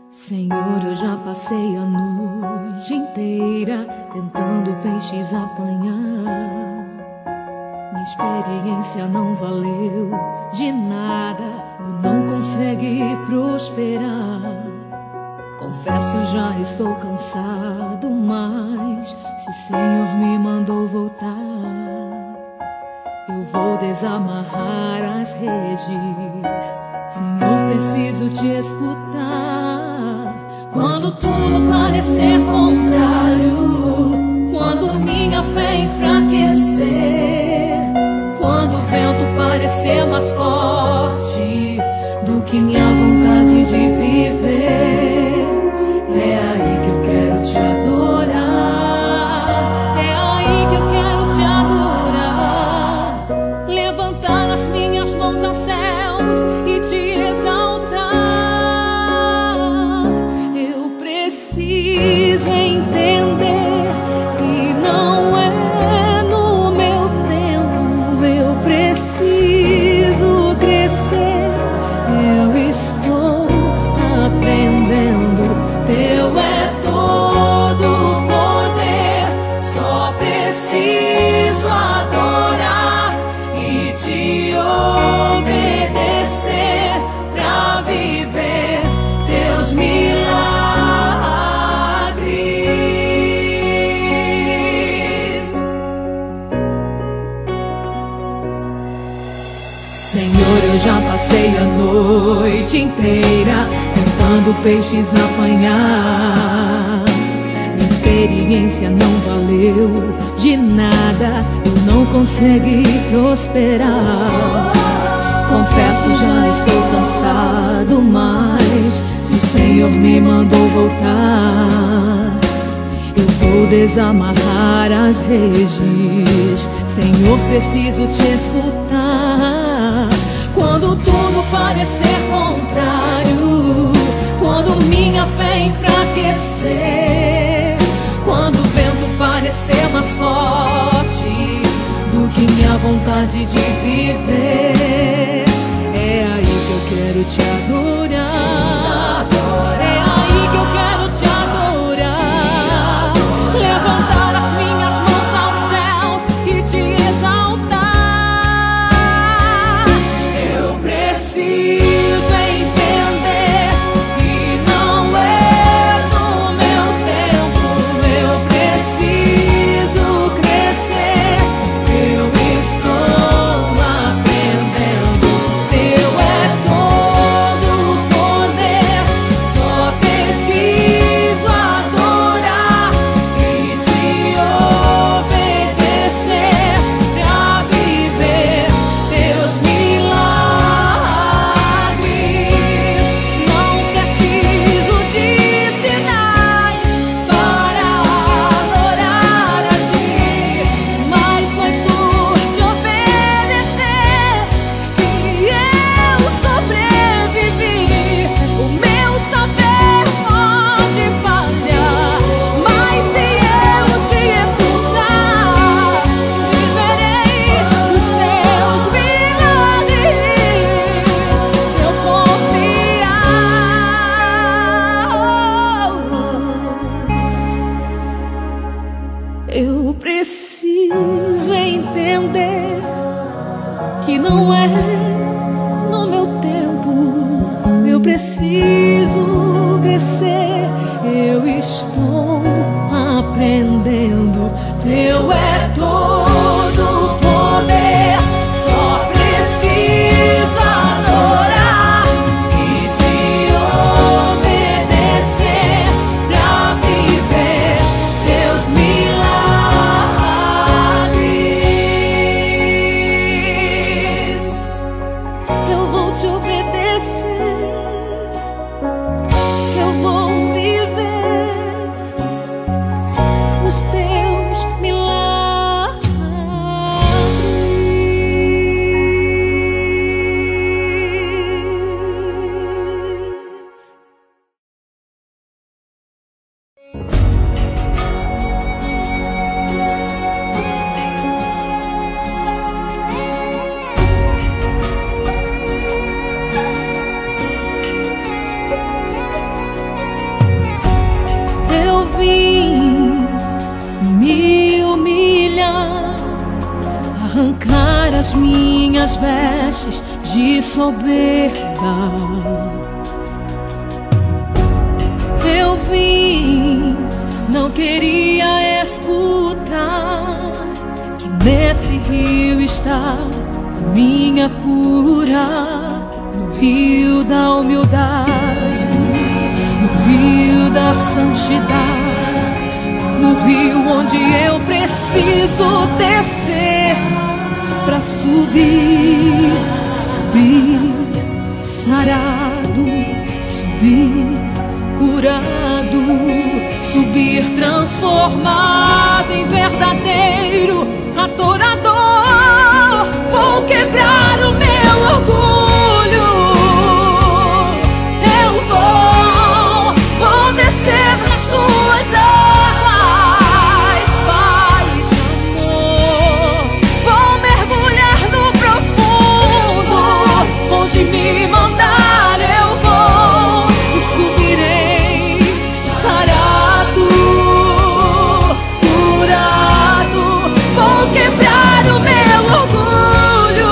Senhor, eu já passei a noite inteira tentando peixes apanhar. Minha experiência não valeu de nada, eu não consegui prosperar. Confesso, já estou cansado, mas se o Senhor me mandou voltar, eu vou desamarrar as redes. Senhor, preciso te escutar. Quando tudo parecer contrário, quando minha fé enfraquecer, quando o vento parecer mais forte do que minha vontade de viver, é aí que eu quero te adorar. É aí que eu quero te adorar. Levantar as minhas mãos aos céus e te exaltar. Eu preciso entender que não é no meu tempo. Eu preciso crescer. Eu estou aprendendo. Teu é todo poder. Só preciso adorar e te obedecer pra viver teus milagres. Senhor, eu já passei a noite inteira tentando peixes apanhar. Minha experiência não valeu de nada, eu não consegui prosperar. Confesso, já estou cansado, mas se o Senhor me mandou voltar, eu vou desamarrar as redes. Senhor, preciso te escutar. Quando tudo parecer contrário, quando minha fé enfraquecer, quando o vento parecer mais forte do que minha vontade de viver, é aí que eu quero te adorar. É aí que eu quero te adorar. Levantar as minhas mãos aos céus e te exaltar. Eu preciso entender que não é no meu tempo. Eu preciso crescer. Eu estou aprendendo. Teu é todo poder. Só preciso adorar e te obedecer pra viver teus milagres. Não preciso de sinais para adorar a ti, mas foi por te obedecer que eu sobrevivi. O meu saber pode falhar, mas se eu te escutar, viverei os teus milagres. Se eu confiar, eu preciso entender que não é no meu tempo. Eu preciso crescer. Eu estou aprendendo. Teu é todo poder. Só preciso adorar e te obedecer pra viver teus milagres. Eu vou te obedecer, que eu vou viver os teus milagres. as minhas vestes de soberba. Eu vim, não queria escutar que nesse rio está a minha cura, no rio da humildade, no rio da santidade, no rio onde eu preciso descer pra subir, subir sarado, subir curado, subir transformado em verdadeiro adorador. Vou quebrar o meu orgulho, eu vou descer nas tuas águas, paz e amor. Vou mergulhar no profundo, onde me mandar eu vou, e subirei sarado, curado. Vou quebrar o meu orgulho,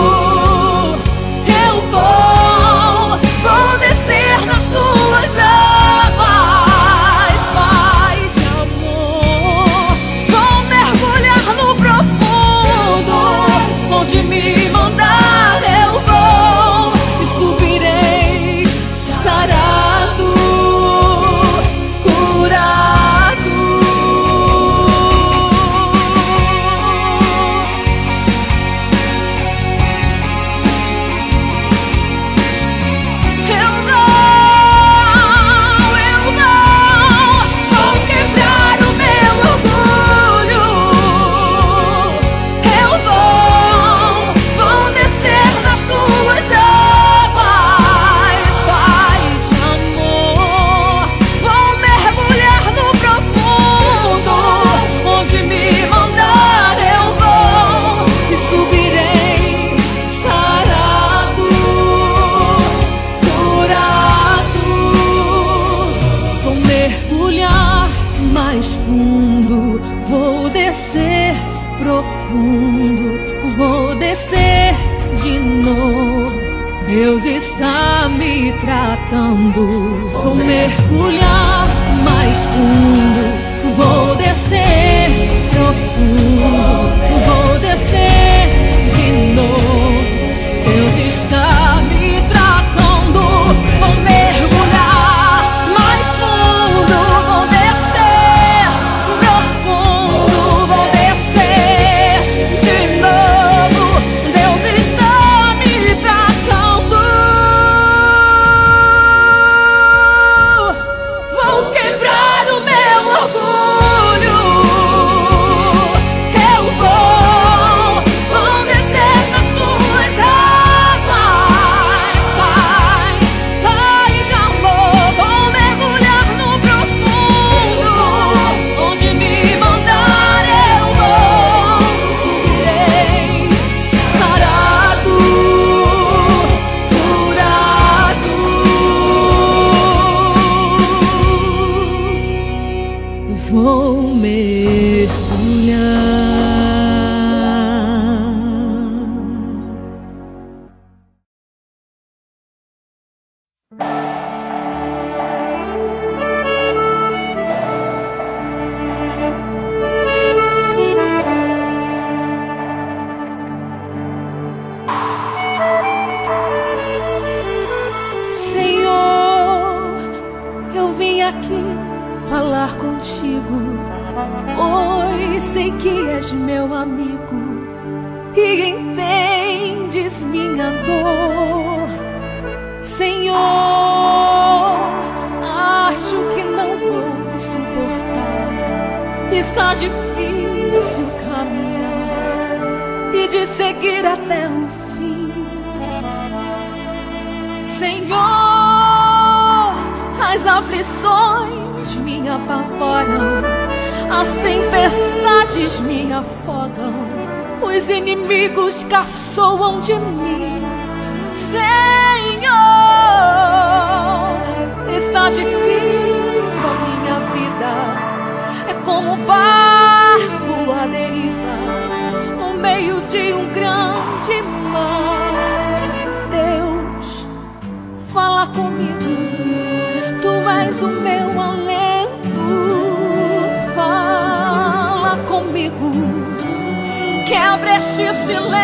eu vou descer nas tuas águas, paz e amor. Vou mergulhar no profundo, onde me mandar eu vou, e subirei sarado, curado. Vou quebrar o meu orgulho, eu vou descer nas tuas águas, paz e amor. Vou mergulhar no profundo, onde me mandar eu vou, e subirei sarado, curado. Vou mergulhar mais fundo, vou descer profundo, vou descer de novo. Deus está me tratando. Vou mergulhar mais fundo, vou descer profundo, vou descer de novo. Deus está me tratando. Vou mergulhar mais fundo, vou descer profundo, vou descer de novo. Deus está me tratando. Vou quebrar o meu orgulho, eu vou descer nas tuas águas, paz e amor. Vou mergulhar no profundo, onde me mandar eu vou, subirei sarado, curado. Vou mergulhar. Senhor, eu vim aqui falar contigo, pois sei que és meu amigo e entendes minha dor. Senhor, acho que não vou suportar, está difícil caminhar e de seguir até o fim. Senhor, as aflições me apavoram, as tempestades me afogam, os inimigos caçoam de mim. Senhor, está difícil a minha vida, é como um barco à deriva, no meio de um grande quebra este silêncio.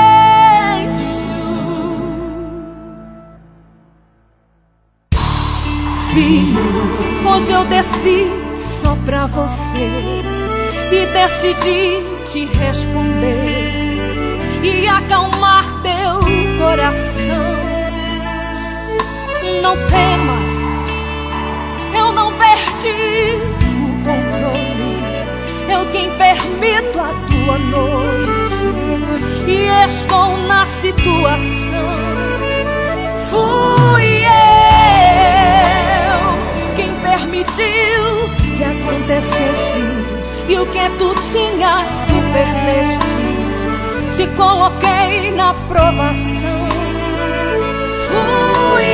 Filho, hoje eu desci só pra você e decidi te responder e acalmar teu coração. Não temas, eu não perdi o controle. Eu quem permito a tua noite e estou na situação. Fui eu quem permitiu que acontecesse, e o que tu tinhas tu perdeste. Te coloquei na provação. Fui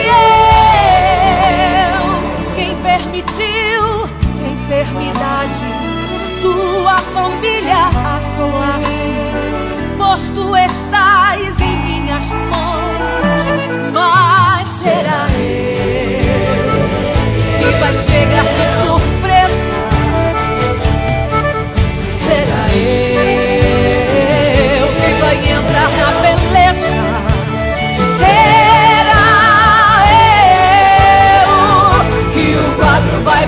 eu quem permitiu que a enfermidade tua família assolasse, pois tu estás em minhas mãos. Mas será eu que vai chegar de surpresa? Será eu que vai entrar na peleja? Será eu que o quadro vai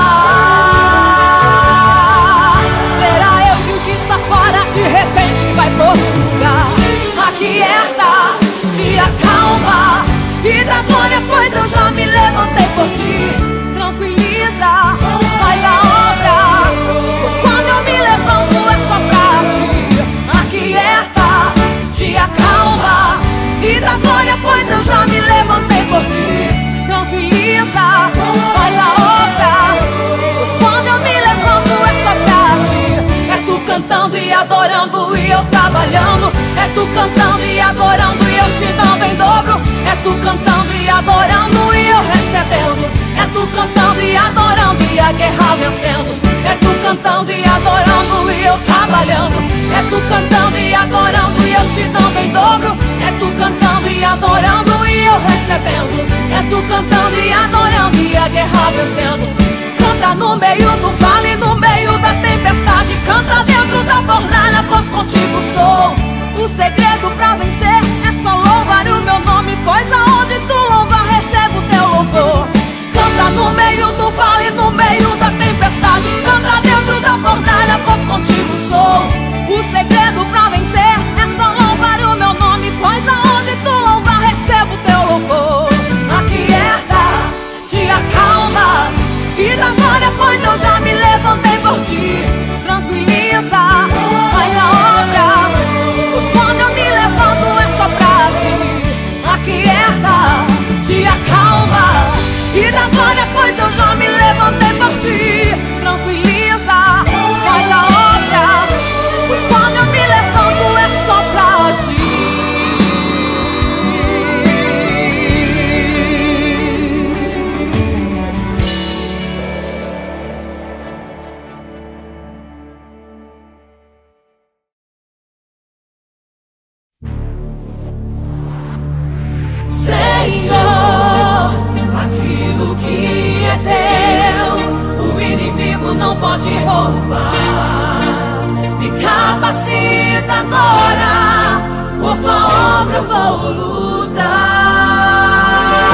mudar? Será eu que o que está fora de repente vai pôr no lugar? Aquieta, te acalma e dá glória, pois eu já me levantei por ti. Tranquiliza, faz a obra, pois quando eu me levanto é só pra agir. Aquieta, te acalma e dá glória, pois eu já me levantei por ti. Tranquiliza, faz a obra, pois quando eu me levanto é só pra agir. É tu cantando e adorando e eu trabalhando. É tu cantando e adorando e eu te dando em dobro. É tu cantando e adorando e eu recebendo. É tu cantando e adorando e a guerra vencendo. É tu cantando e adorando e eu trabalhando. É tu cantando e adorando e eu te dando em dobro. É tu cantando e adorando e eu recebendo. É tu cantando e adorando e a guerra vencendo. Canta no meio do vale, no meio da tempestade. Canta dentro da fornalha, pois contigo sou. O segredo pra vencer é só louvar o meu nome, pois aonde tu louvar recebo o teu louvor. Canta no meio do vale, no meio da tempestade. Canta dentro da fornalha, pois contigo sou. O segredo pra vencer é só louvar o meu nome, pois aonde tu louvar recebo o teu louvor. Aquieta, te acalma e dá glória, pois eu já me levantei por ti. Tranquiliza, faz a obra, pois quando eu me levanto é só pra agir. Aquieta, te acalma e dá glória, pois eu já me levantei por ti. Tranquiliza, faz a obra, pois quando eu me levanto é só pra agir. Senhor, aquilo que é teu, o inimigo não pode roubar. Me capacita agora, por tua obra eu vou lutar.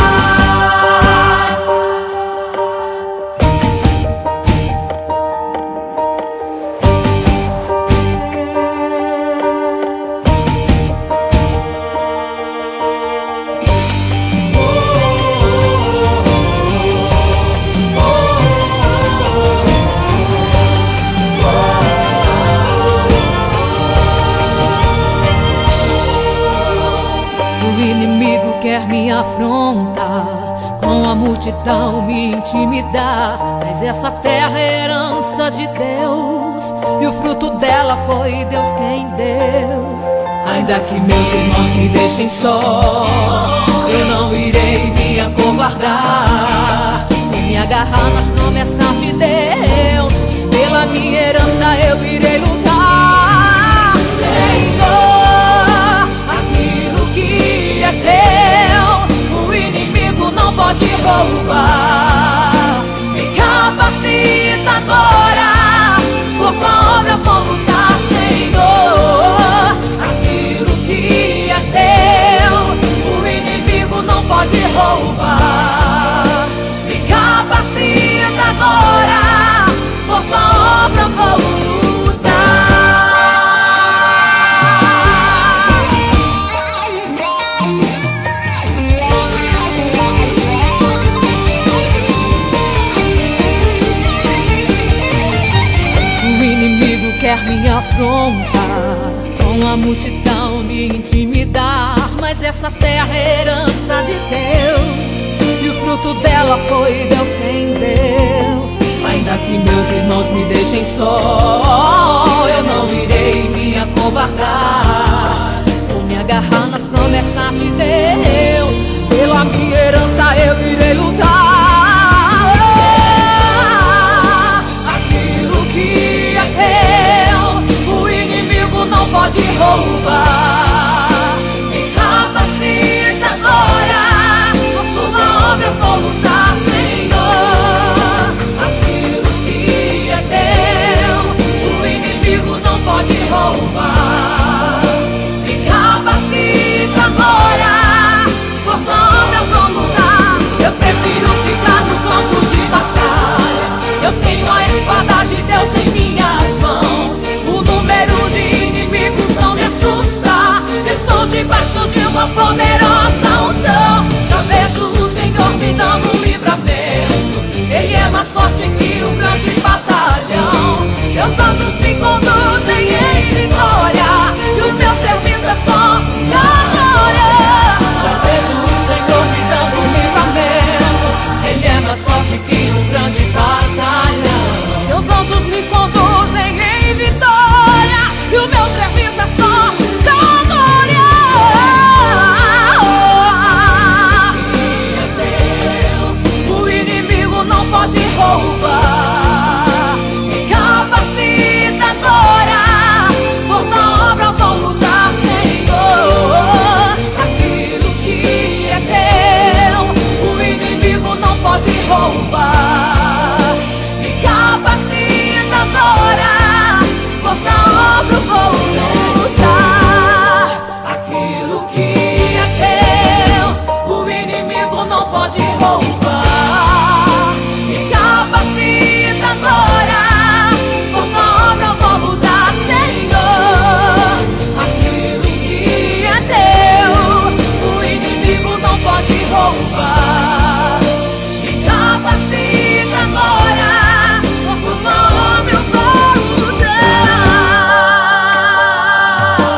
Quer me afrontar, com a multidão me intimidar, mas essa terra é herança de Deus e o fruto dela foi Deus quem deu. Ainda que meus irmãos me deixem só, eu não irei me acovardar. Vou me agarrar nas promessas de Deus, pela minha herança eu irei lutar. Senhor, aquilo que é teu, o inimigo não pode roubar. Me capacita agora, por tua obra vou lutar, Senhor. roubar. Me capacita agora, por tua obra vou lutar. O inimigo quer me afrontar, com a multidão me intimidar, mas essa fé é a herança de Deus, e o fruto dela foi Deus quem deu. Ainda que meus irmãos me deixem só, eu não irei me acovardar. Vou me agarrar nas promessas de Deus, pela minha herança eu irei lutar. Aquilo que é teu, o inimigo não pode roubar. Me capacita agora, por tua obra eu vou lutar, Senhor. Aquilo que é teu, o inimigo não pode roubar. Me capacita agora, por tua obra eu vou lutar. Eu prefiro ficar no campo de batalha, eu tenho a espada de Deus em minhas mãos. O número de inimigos não me assusta, estou debaixo de uma poderosa unção. Já vejo o Senhor me dando um livramento, Ele é mais forte que um grande batalhão. Seus anjos me conduzem em vitória, e o meu serviço é só da glória. Já vejo o Senhor me dando um livramento, Ele é mais forte que um grande batalhão. Seus anjos me conduzem em vitória, e o meu serviço é só da glória. O inimigo não pode roubar. Me capacita agora, por tua obra eu vou lutar, Senhor. Aquilo que é teu, o inimigo não pode roubar. Me capacita agora, por tua obra eu vou lutar. Aquilo que é teu, o inimigo não pode roubar. Me capacita agora, por tua obra eu vou lutar, Senhor. Aquilo que é teu, o inimigo não pode roubar. Me capacita agora, por tua obra eu vou lutar.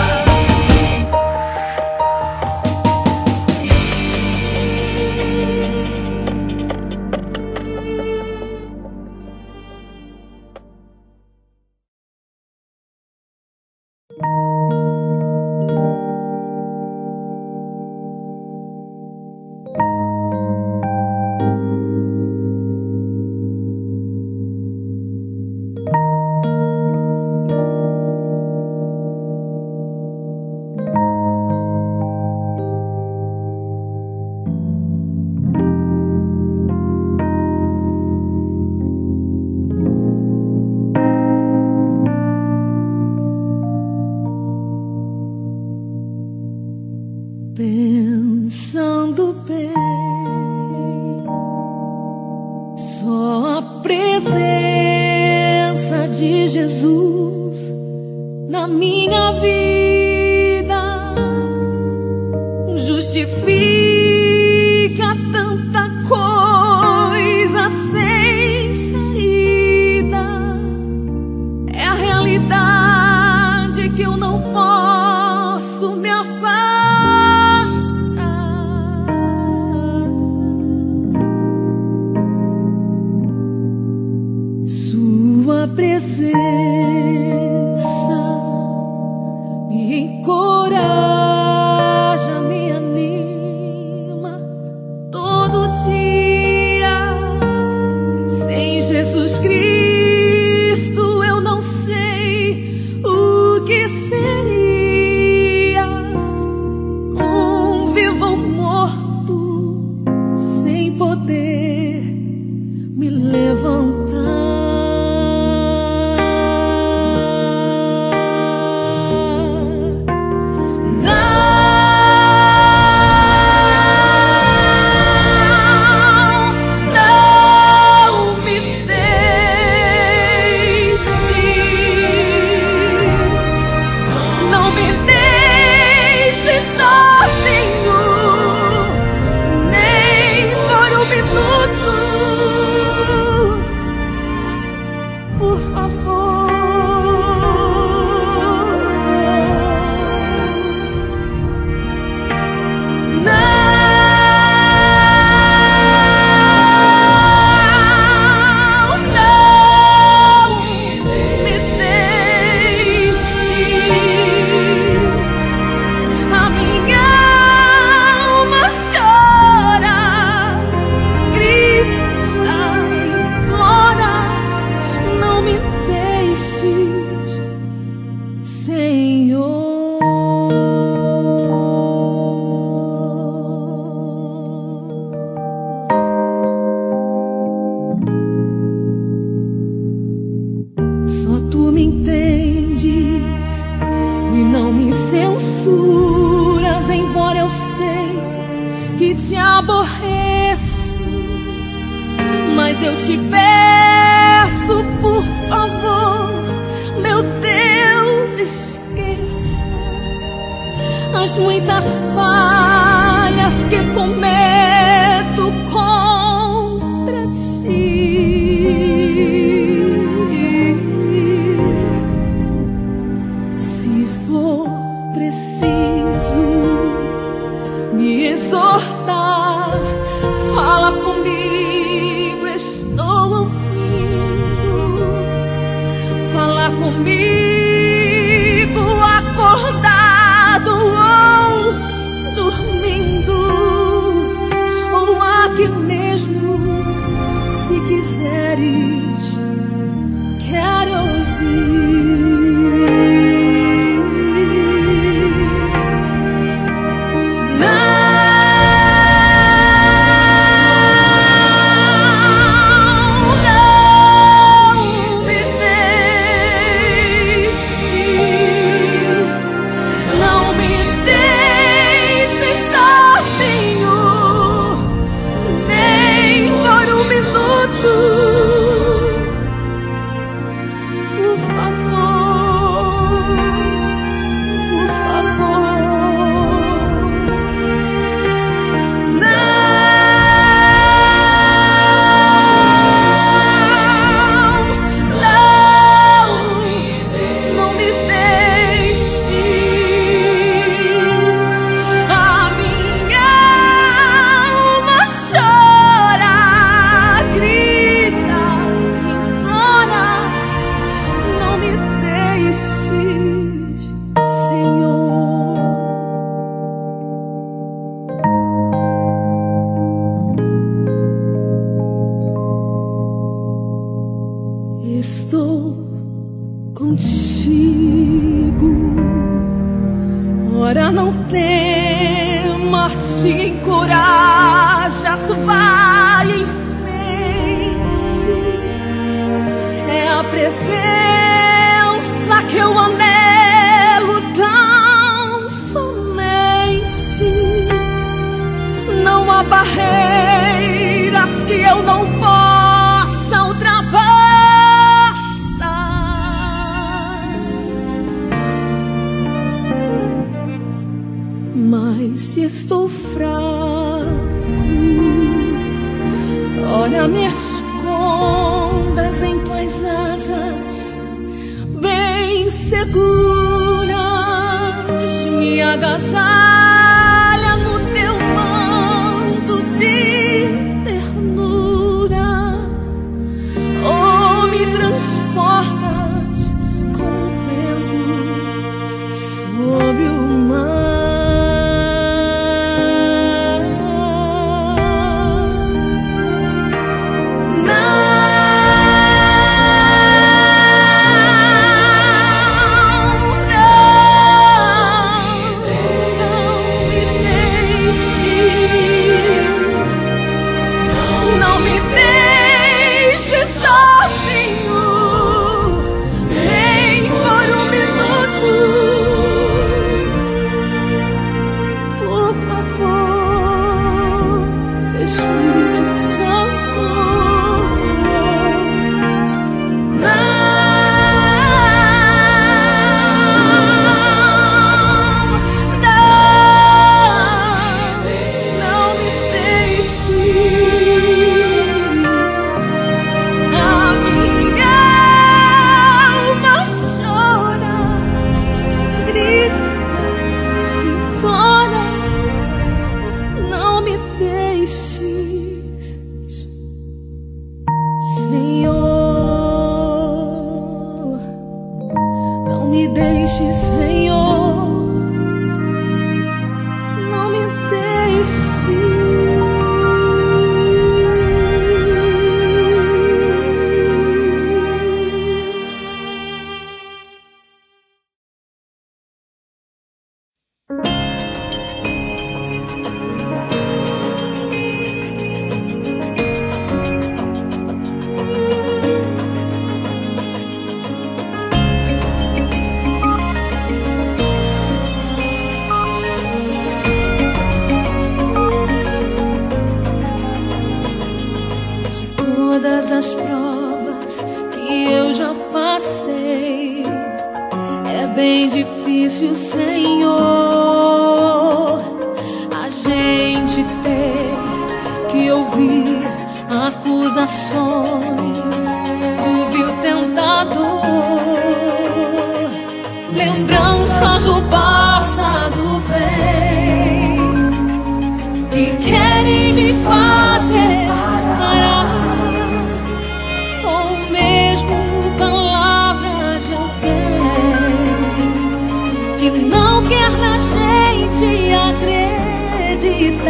Pensando bem, só a presença de Jesus na minha vida justifica tanta coisa sem saída. É a realidade que eu não posso me afastar. Sua presença me encoraja, me anima todo dia. Sem Jesus Cristo eu não sei o que seria. Um vivo ou morto sem poder me levantar. Mas eu te peço, por favor, meu Deus, esqueça as muitas falhas que cometo contra ti. Se for preciso me exortar, fala comigo, estou ouvindo. Fala comigo, acordado ou dormindo, ou aqui mesmo, se quiseres, quero ouvir. Estou contigo, ora não temas, te encorajas, vai em frente. É a presença que eu anelo tão somente. Não há barreiras que eu não possa ultrapassar. Mas se estou fraco, ora me escondas em tuas asas, bem seguras, me agasalha no teu manto de ternura, ou me transportas como vento sobre o mar. todas as provas que eu já passei, é bem difícil, Senhor, a gente ter que ouvir acusações do vil tentador, lembranças do passado vêm e querem me fazer parar, ou mesmo palavras de alguém que não quer na gente acreditar,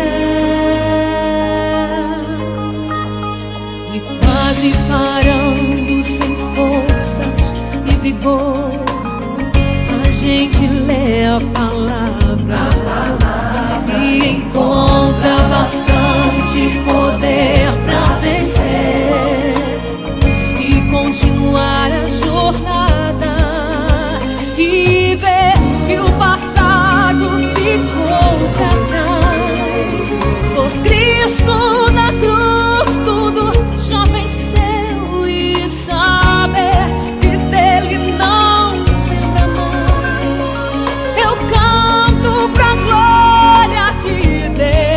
e quase parando sem forças e vigor, a gente lê a palavra e encontra bastante poder pra vencer e continuar a jornada, e ver que o passado ficou pra trás, pois Cristo na cruz tudo já venceu, e saber que dele não lembra mais. Eu canto pra glória de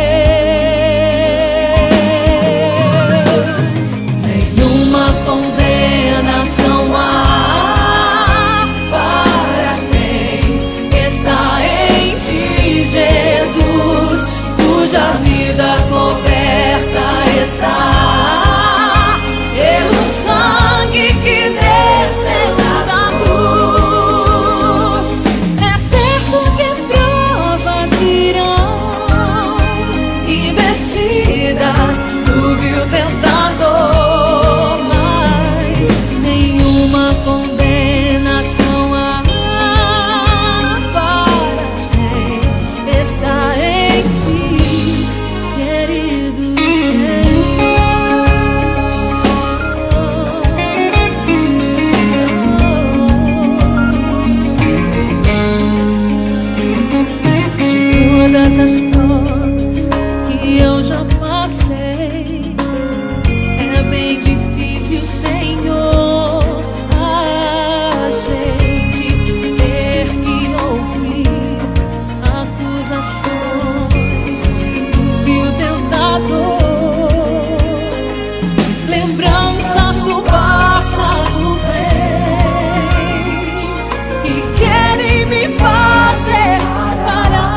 Deus. Nenhuma condenação há para quem está em ti, Jesus, cuja vida coberta está pelo sangue que desceu da cruz. É certo que provas virão, investidas do vil tentador, mas nenhuma condenação há para quem está em ti, querido todas as provas que eu já passei, é bem difícil, Senhor, a gente ter que ouvir acusações do vil tentador, lembranças do passado vêm e querem me fazer parar,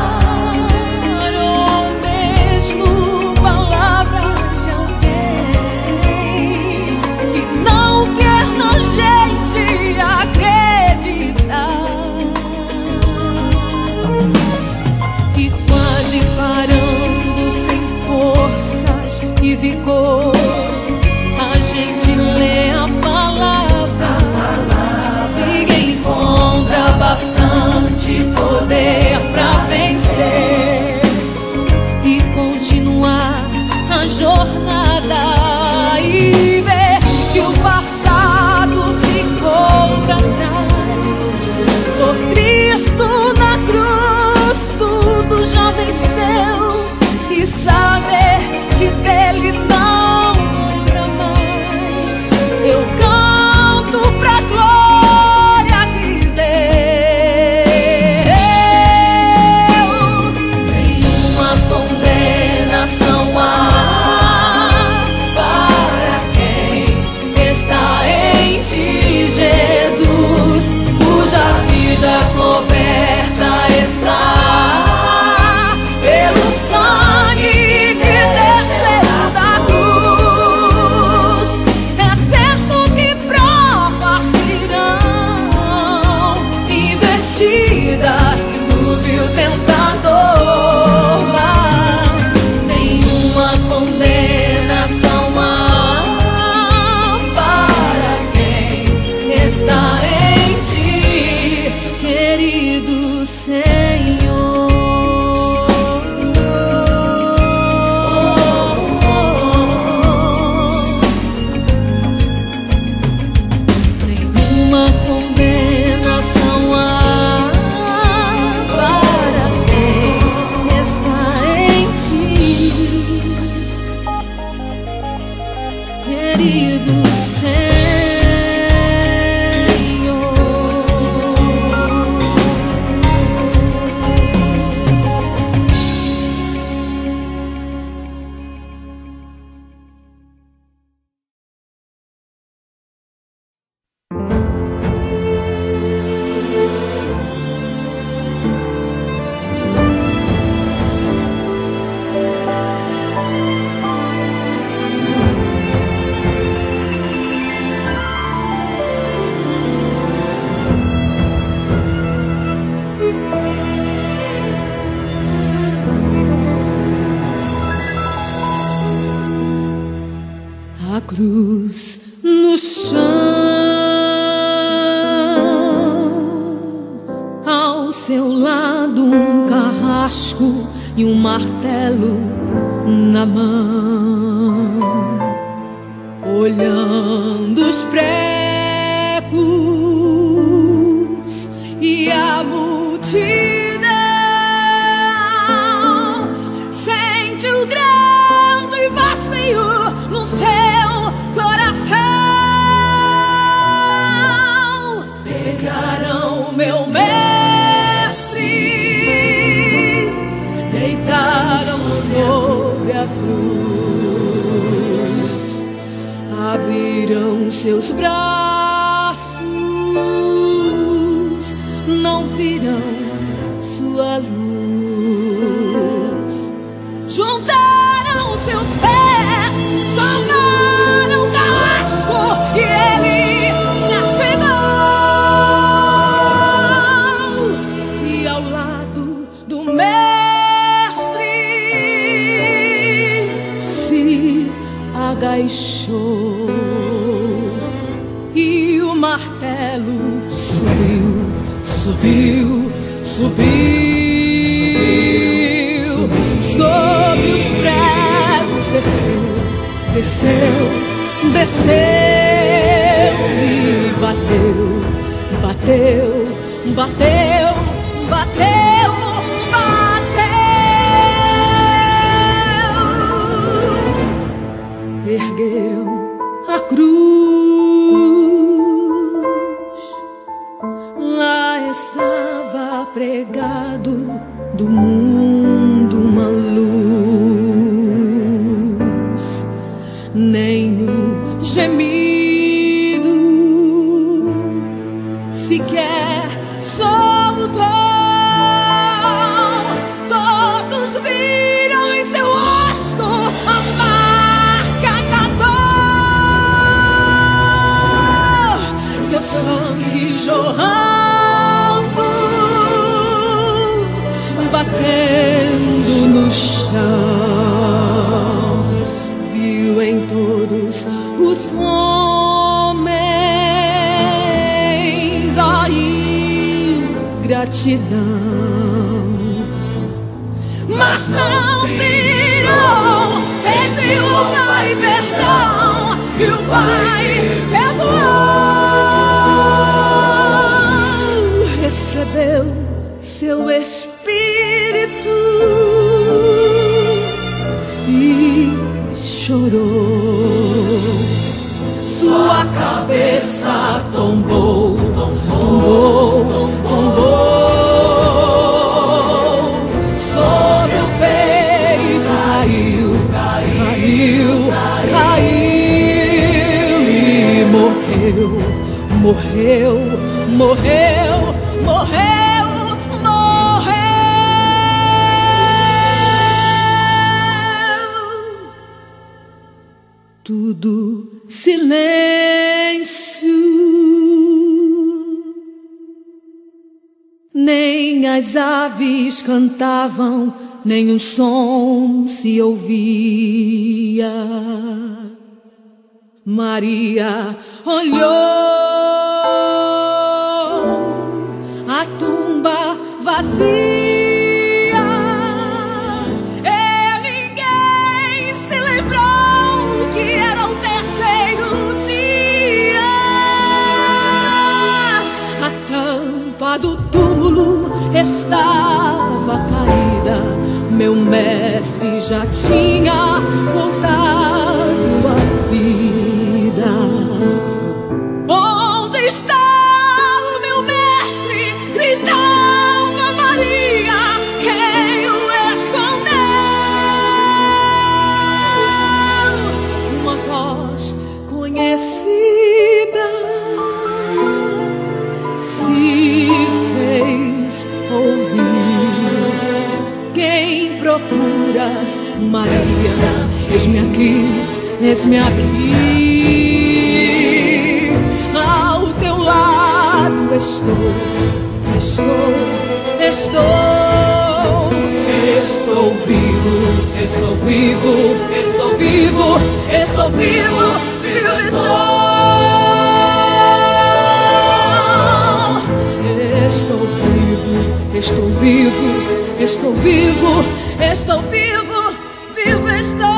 e vigor, a gente lê a palavra e encontra bastante poder pra vencer e continuar a jornada, e ver que o passado ficou pra trás, pois Cristo na cruz tudo já venceu, e saber que dele não lembra mais. Eu canto pra glória de Deus. Nenhuma condenação há querido Senhor. A cruz no chão, ao seu lado um carrasco e um martelo na mão, olhando os pregos e a multidão, sente o grande vazio no seu coração. Pegaram meu mestre, deitaram sobre a cruz, abriram seus braços, não viram sua luz, juntaram seus pés, chamaram o carrasco e ele se achegou, e ao lado do mestre se agachou, e o martelo subiu, subiu, subiu, sobre os pregos desceu, desceu, desceu e bateu, bateu, bateu, bateu, bateu. Ergueram a cruz, lá estava pregado do mundo uma luz, nenhum gemido sequer soltou. Todos viram em seu rosto a marca da dor, seu sangue jorrando, batendo no chão. Viu em todos os homens a ingratidão, mas não se irou, pediu ao Pai perdão, e o Pai perdoou, recebeu seu Espírito e chorou. Sua cabeça tombou, tombou, tombou, sobre o peito caiu, caiu, caiu e morreu, morreu, morreu, morreu, morreu. Tudo silêncio, nem as aves cantavam, nenhum som se ouvia. Maria olhou a tumba vazia. Do túmulo estava caída, meu mestre já tinha voltado à vida. eis-me aqui, ao teu lado estou, estou, estou, estou vivo, estou vivo, estou vivo, estou vivo, vivo estou. Estou vivo, estou vivo, estou vivo, estou vivo, vivo estou.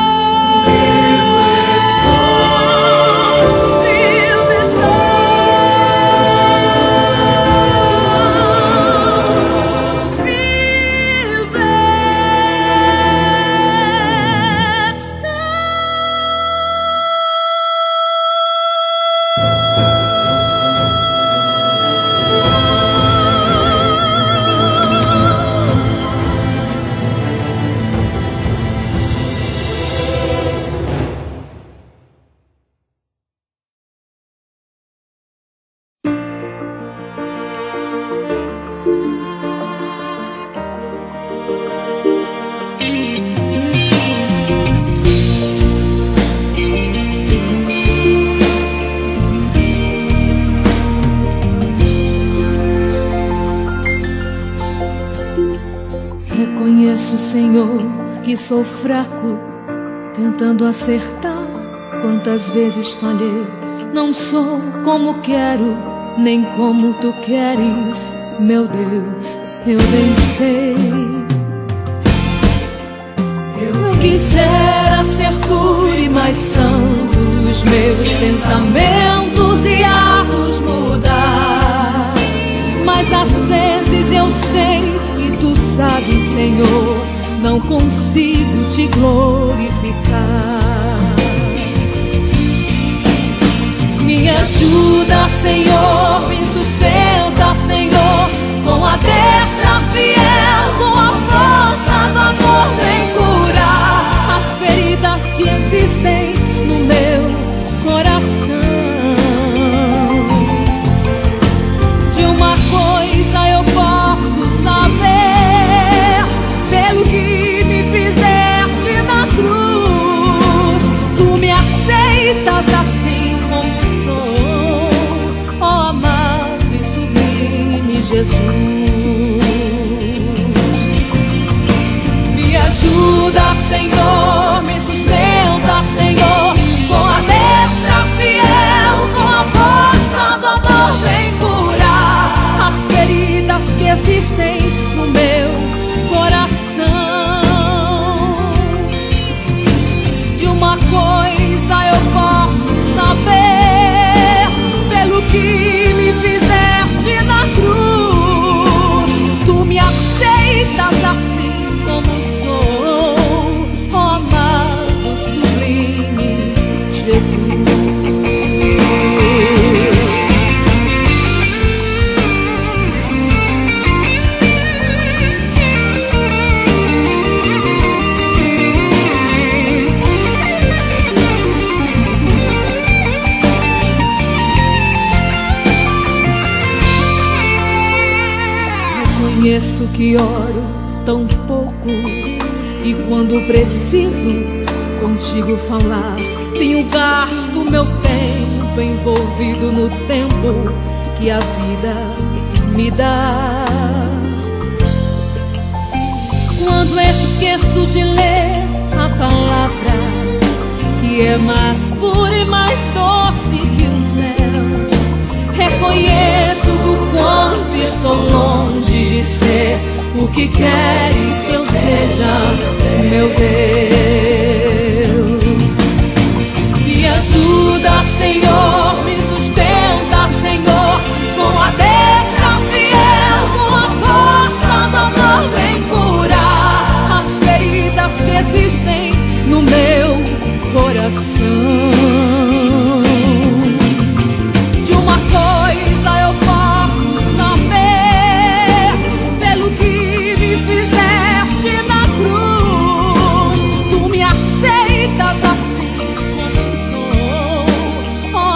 Reconheço, Senhor, que sou fraco, tentando acertar. Quantas vezes falhei, não sou como quero, nem como tu queres, meu Deus, eu bem sei. Eu quisera ser puro e mais santo, os meus pensamentos e atos mudar, mas às vezes eu sei, e tu sabes, Senhor, não consigo te glorificar. Me ajuda, Senhor, me sustenta, Senhor, com a destra fiel, com a força do amor, vem curar as feridas que existem no meu coração. De uma coisa eu posso saber, pelo que me fizeste na cruz, tu me aceitas assim como sou, ó amado e sublime Jesus. Me ajuda, Senhor, me sustenta, Senhor, com a destra fiel, com a força do amor, vem curar as feridas que existem no meu coração. De uma coisa eu posso saber, pelo que me fizeste na cruz, tu me aceitas assim como sou, ó amado sublime Jesus. Reconheço que oro tão pouco, e quando preciso contigo falar, tenho gasto meu tempo envolvido no tempo que a vida me dá. Quando esqueço de ler a palavra, que é mais pura e mais doce que o mel, reconheço do quanto estou longe de ser o que queres que eu seja, meu Deus. Me ajuda, Senhor, me sustenta, Senhor, com a destra fiel, com a força do amor, vem curar as feridas que existem no meu coração. De uma coisa eu posso saber, pelo que me fizeste na cruz, tu me aceitas assim como sou, ó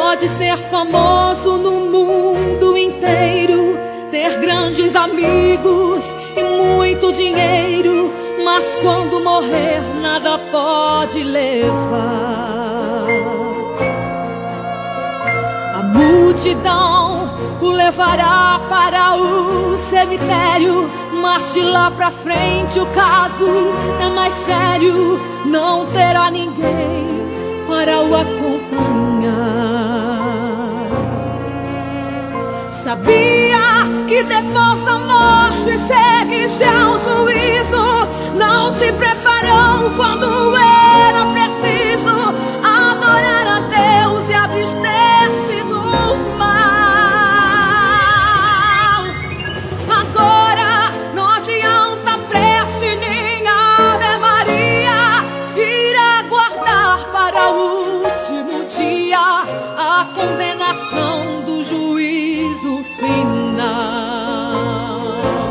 pode ser famoso no mundo inteiro, ter grandes amigos e muito dinheiro, mas quando morrer nada pode levar. A multidão o levará para o cemitério, mas de lá pra frente o caso é mais sério. Não terá ninguém para o acompanhar. Sabia que depois da morte segue-se ao juízo? Não se preparou quando era preciso adorar a Deus e abster-se do mal. Agora não adianta prece nem Ave Maria, irá guardar para o último dia a condenação do juízo final.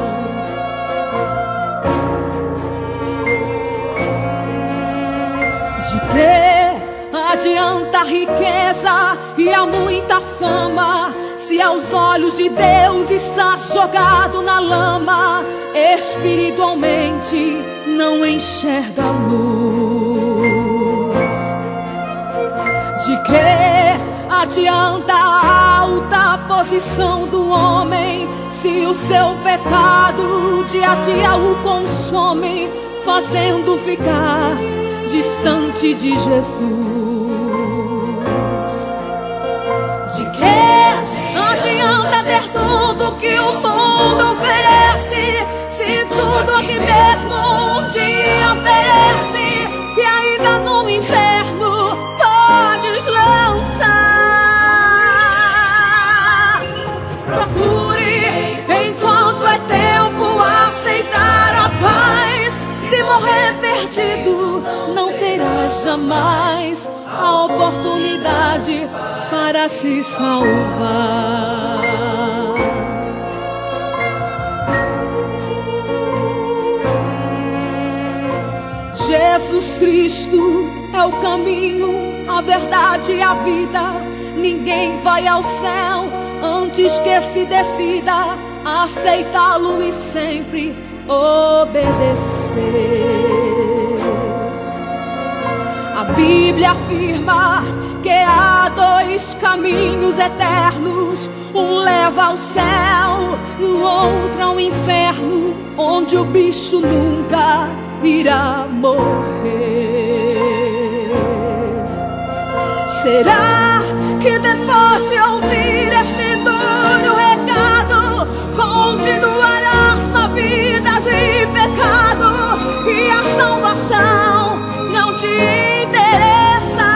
De que adianta a riqueza e a muita fama, se aos olhos de Deus está jogado na lama? Espiritualmente não enxerga a luz. De que adianta a alta posição do homem, se o seu pecado dia a dia o consome, fazendo ficar distante de Jesus? De que adianta ter tudo que o mundo oferece, se tudo aqui mesmo um dia perece, e ainda no inferno podes lançar? Procure enquanto é tempo aceitar a paz. Se morrer perdido, não terás jamais a oportunidade para se salvar. Jesus Cristo é o caminho, a verdade e a vida. Ninguém vai ao céu antes que se decida aceitá-lo e sempre obedecer. A Bíblia afirma que há dois caminhos eternos, um leva ao céu e o outro ao inferno, onde o bicho nunca irá morrer. Será que depois de ouvir este duro recado, continuarás na vida de pecado e a salvação não te interessa?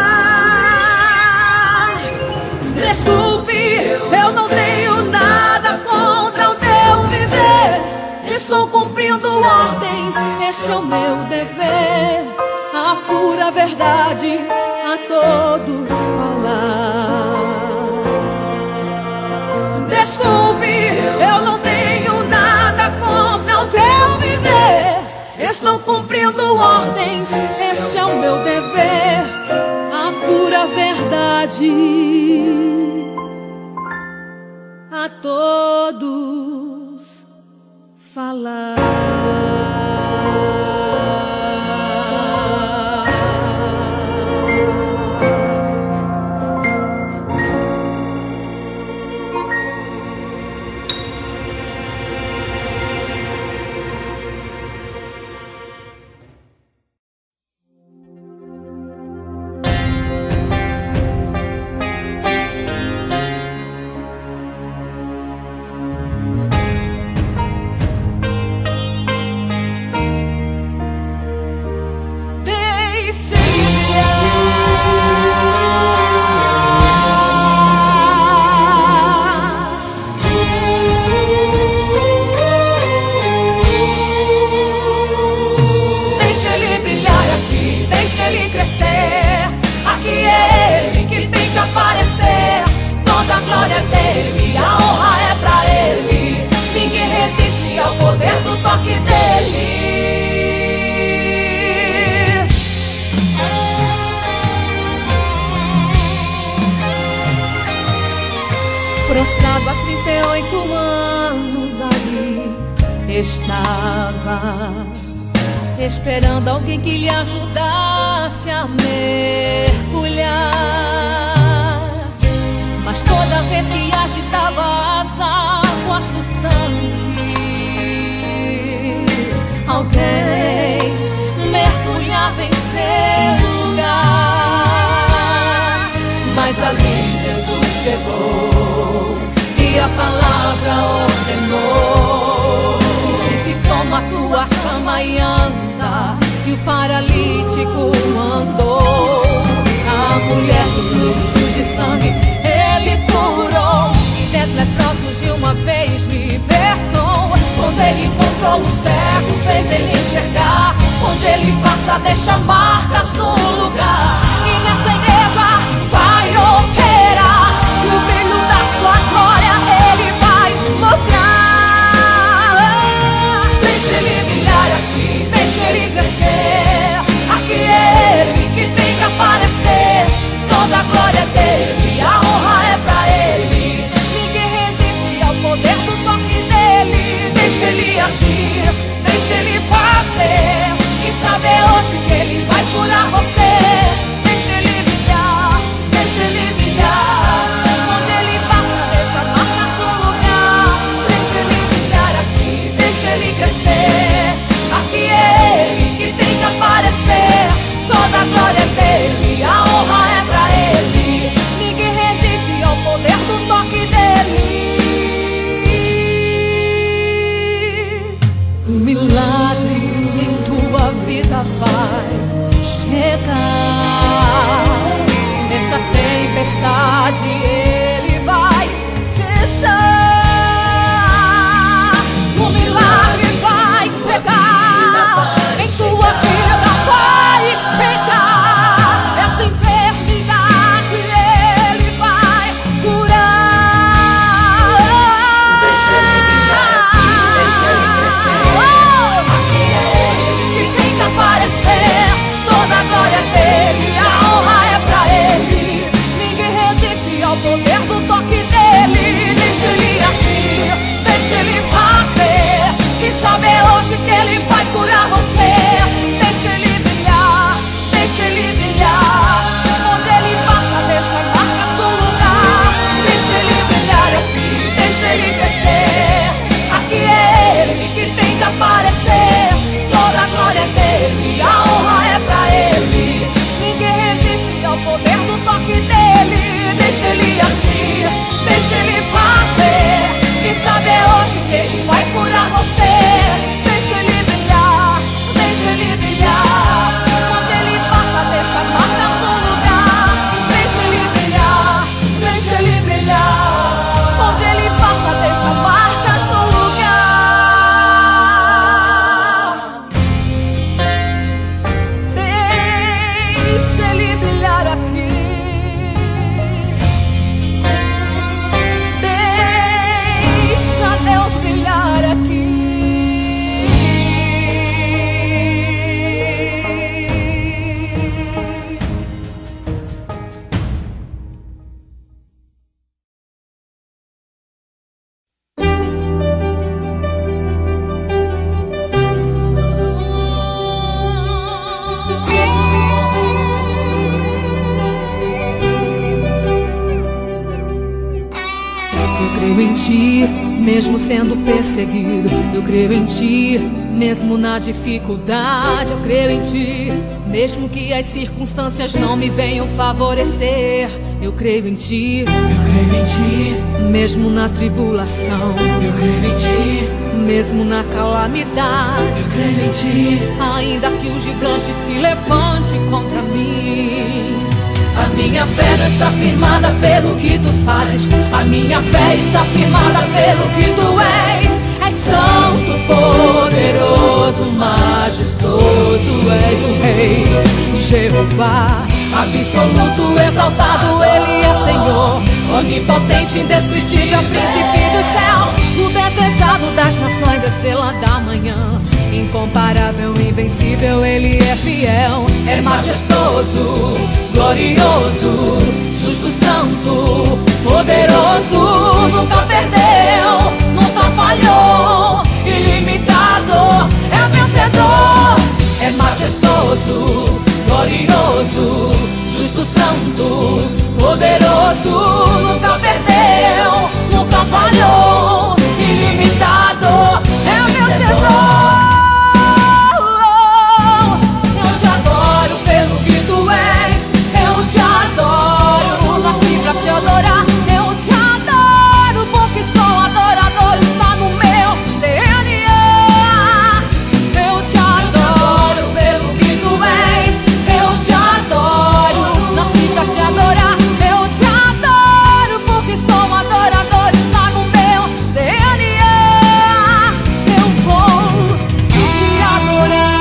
Desculpe, eu não tenho nada contra o teu viver. Estou cumprindo ordens, esse é o meu dever. A pura verdade a todos falar. Desculpe, eu não tenho nada contra o teu viver. Estou cumprindo ordens, este é o meu dever. A pura verdade a todos falar. prostrado há 38 anos ali estava, esperando alguém que lhe ajudasse a mergulhar. Mas toda vez que agitava as águas do tanque, alguém mergulhava em seu lugar. Mas ali Jesus chegou e a palavra ordenou, e disse: toma a tua cama e anda. E o paralítico andou. A mulher do fluxo de sangue ele curou, e 10 leprosos de uma vez libertou. Quando ele encontrou o cego, fez ele enxergar. Onde ele passa deixa marcas no lugar. E nessa igreja vai operar, e o brilho da sua glória ele vai mostrar. Deixa ele brilhar aqui, deixa ele crescer. Aqui é ele que tem que aparecer. Toda a glória é dele, a honra é pra ele. Ninguém resiste ao poder do toque dele. Deixa ele agir, deixa ele fazer. E saber hoje que ele vai curar você. Deixa ele brilhar, deixa ele brilhar. Onde ele passa deixa marcas no lugar. Deixa ele brilhar aqui, deixa ele crescer. Aqui é ele que tem que aparecer. Toda a glória é dele, a honra é pra ele. Ninguém resiste ao poder do toque dele. O milagre em tua vida vai chegar. Nessa tempestade ele vai cessar. O milagre vai chegar. Em tua vida vai chegar. Essa enfermidade ele vai curar. Deixa ele brilhar aqui, deixa ele crescer. Aqui é ele que tem que aparecer. Toda a glória é dele, a honra é pra ele. Ninguém resiste ao poder do toque dele. Deixa ele agir, deixa ele fazer. E saber hoje que ele vai curar você. Deixa ele brilhar, deixa ele brilhar. Onde ele passa deixa marcas no lugar. Deixa ele brilhar aqui, deixa ele crescer. Aqui é ele que tem que aparecer. Toda a glória é dele, a honra é pra ele. Ninguém resiste ao poder do toque dele. Deixa ele agir, deixa ele fazer. E saber hoje que ele vai curar você. Deixa ele brilhar, Deixa ele brilhar. onde ele passa deixa marcas no lugar. Deixa ele brilhar, deixa ele brilhar. Onde ele passa deixa marcas no lugar. Deixa ele brilhar aqui. Deixa Deus brilhar aqui. Eu creio em ti, mesmo sendo perseguido. Eu creio em ti, mesmo na dificuldade. Eu creio em ti, mesmo que as circunstâncias não me venham favorecer. Eu creio em ti, Eu creio em ti, mesmo na tribulação. eu creio em ti, Mesmo na calamidade. eu creio em ti. Ainda que o gigante se levante contra mim, A minha fé não está firmada pelo que tu fazes. A minha fé está firmada pelo que tu és. és santo, poderoso, majestoso. És o Rei Jeová, Absoluto, exaltado, Ele é Senhor, onipotente, indescritível, príncipe dos céus, o desejado das nações, a estrela da manhã, incomparável, invencível. Ele é fiel, é majestoso, glorioso, justo, santo, poderoso. maravilhoso, glorioso, justo, santo, poderoso, nunca perdeu, nunca falhou, ilimitado, é vencedor. Eu te adoro pelo que tu és, eu te adoro, nasci pra te adorar. Eu te adoro porque sou adorador, está no meu DNA. Eu te adoro pelo que tu és, eu te adoro, nasci pra te adorar. Eu te adoro porque sou adorador, está no meu DNA. Eu vou te adorar.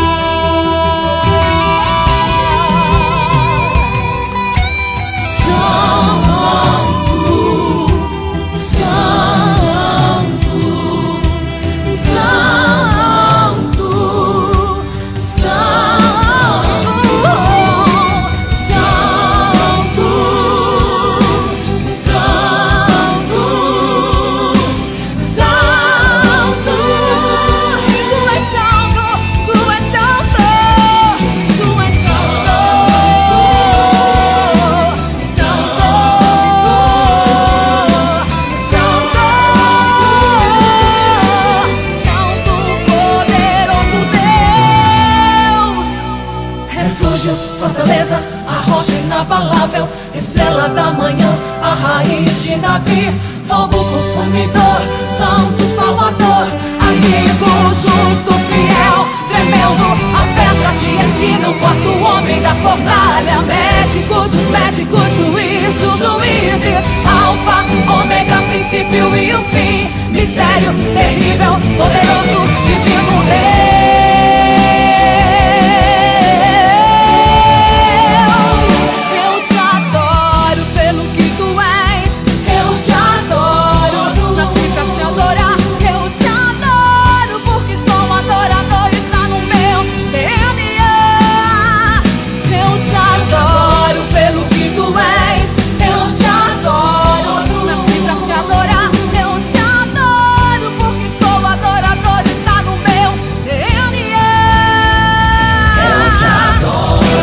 Fortaleza, a rocha inabalável, estrela da manhã, a raiz de Davi, fogo consumidor, santo salvador, amigo justo, fiel, tremendo, a pedra de esquina, o quarto homem da fornalha, médico dos médicos, juiz dos juízes, alfa, ômega, princípio e o fim, mistério terrível, poderoso, divino Deus.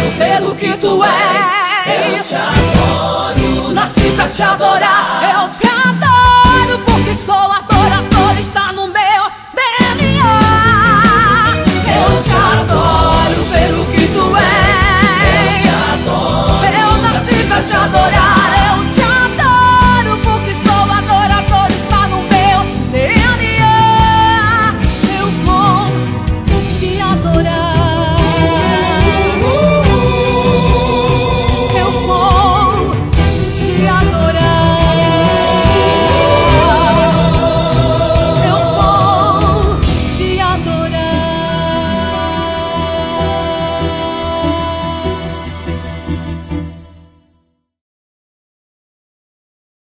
Que tu és, eu te adoro, nasci pra te adorar, eu te adoro.